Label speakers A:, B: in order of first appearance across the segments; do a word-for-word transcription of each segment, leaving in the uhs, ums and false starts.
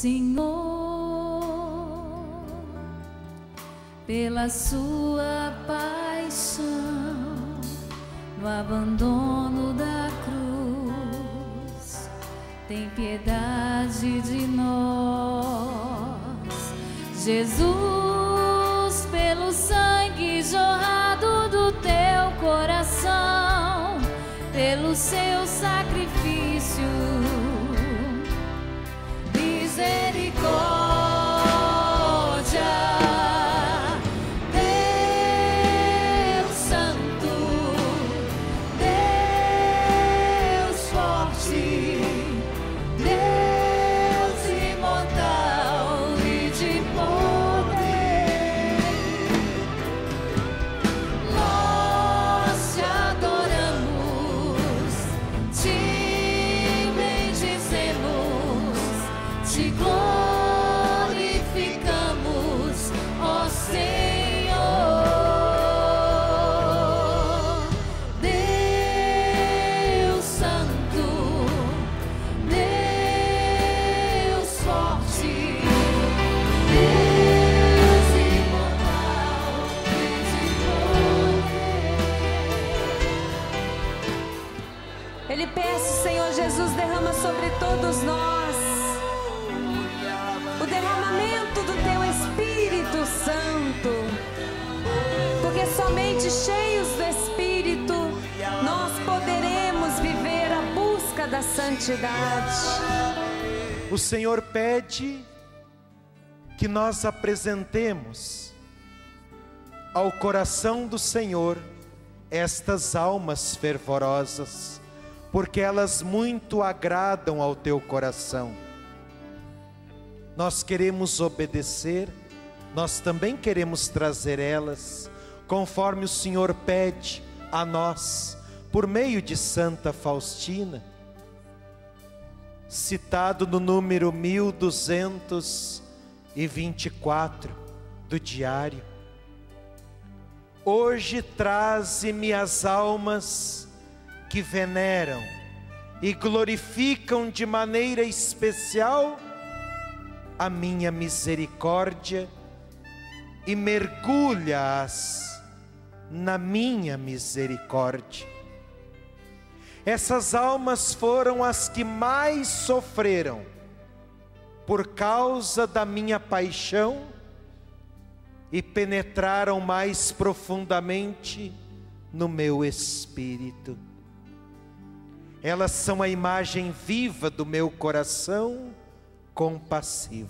A: Senhor, pela sua paixão, no abandono da cruz, tem piedade de nós. Jesus, pelo sangue jorrado do teu coração, pelo seu sacrifício, misericórdia.
B: Ele peça, Senhor Jesus, derrama sobre todos nós o derramamento do Teu Espírito Santo, porque somente cheios do Espírito nós poderemos viver a busca da santidade.
C: O Senhor pede que nós apresentemos ao coração do Senhor estas almas fervorosas, porque elas muito agradam ao teu coração. Nós queremos obedecer, nós também queremos trazer elas, conforme o Senhor pede a nós, por meio de Santa Faustina, citado no número mil duzentos e vinte e quatro do diário. Hoje traze-me as almas que veneram e glorificam de maneira especial a minha misericórdia e mergulha-as na minha misericórdia. Essas almas foram as que mais sofreram por causa da minha paixão e penetraram mais profundamente no meu espírito. Elas são a imagem viva do meu coração compassivo.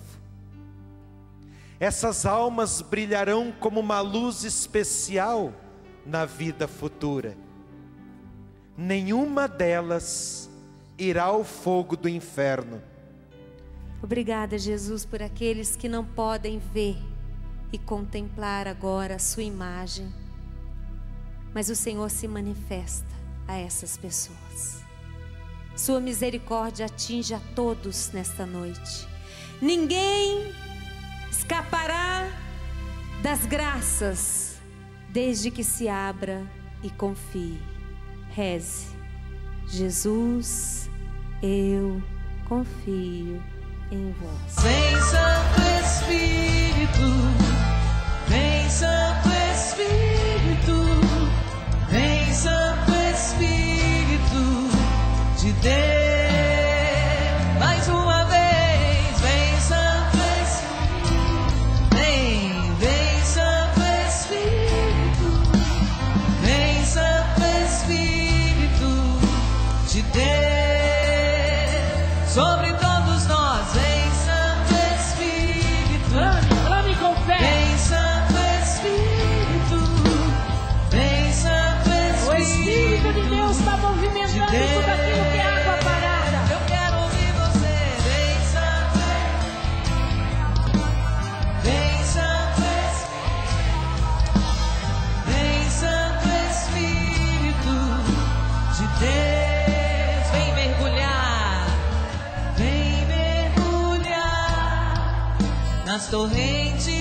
C: Essas almas brilharão como uma luz especial na vida futura. Nenhuma delas irá ao fogo do inferno.
B: Obrigada, Jesus, por aqueles que não podem ver e contemplar agora a sua imagem, mas o Senhor se manifesta a essas pessoas. Sua misericórdia atinge a todos nesta noite. Ninguém escapará das graças, desde que se abra e confie. Reze: Jesus, eu confio em vós.
D: Vem, Santo Espírito, vem, Santo Espírito, vem, Santo Espírito de Deus. Mais uma vez, vem, Santo Espírito, vem, vem, Santo Espírito, vem, Santo Espírito de Deus, sobre todos nós, vem, Santo Espírito,
E: clame com fé,
D: vem, Santo Espírito, vem, Santo Espírito,
E: o Espírito de Deus está movimentando
D: de
E: tudo aquilo que é água parada.
D: Eu quero ouvir você, vem, Santo Espírito, vem, Santo Espírito, vem, Santo Espírito de Deus, vem mergulhar, vem mergulhar nas torrentes